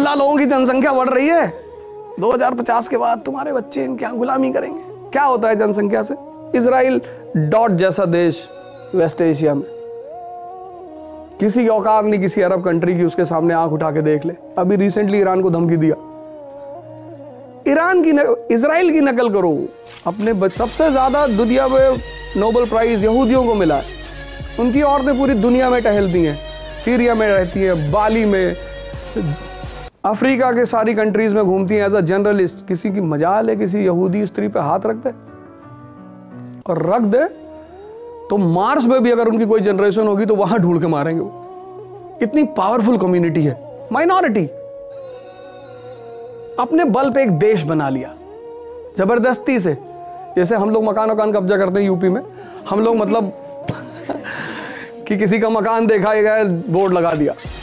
अल्लाह लोगों की जनसंख्या बढ़ रही है, 2050 के बाद तुम्हारे बच्चे इनके यहाँ गुलामी करेंगे। क्या होता है जनसंख्या से? इजराइल डॉट जैसा देश वेस्ट एशिया में, किसी की औकात नहीं किसी अरब कंट्री की उसके सामने आंख उठा के देख ले। अभी रिसेंटली ईरान को धमकी दिया, इजराइल की नकल करो। अपने सबसे ज्यादा दुनिया में नोबेल प्राइज यहूदियों को मिला है, उनकी औरतें पूरी दुनिया में टहलती हैं, सीरिया में रहती हैं, बाली में, अफ्रीका के सारी कंट्रीज में घूमती हैं एज अ जर्नलिस्ट। किसी की मजाल है किसी यहूदी स्त्री पे हाथ रख दे, और रख दे तो मार्स में भी अगर उनकी कोई जनरेशन होगी तो वहां ढूंढ के मारेंगे वो। इतनी पावरफुल कम्युनिटी है, माइनॉरिटी अपने बल पे एक देश बना लिया जबरदस्ती से। जैसे हम लोग मकान कब्जा करते हैं यूपी में, हम लोग मतलब कि किसी का मकान देखा गया बोर्ड लगा दिया,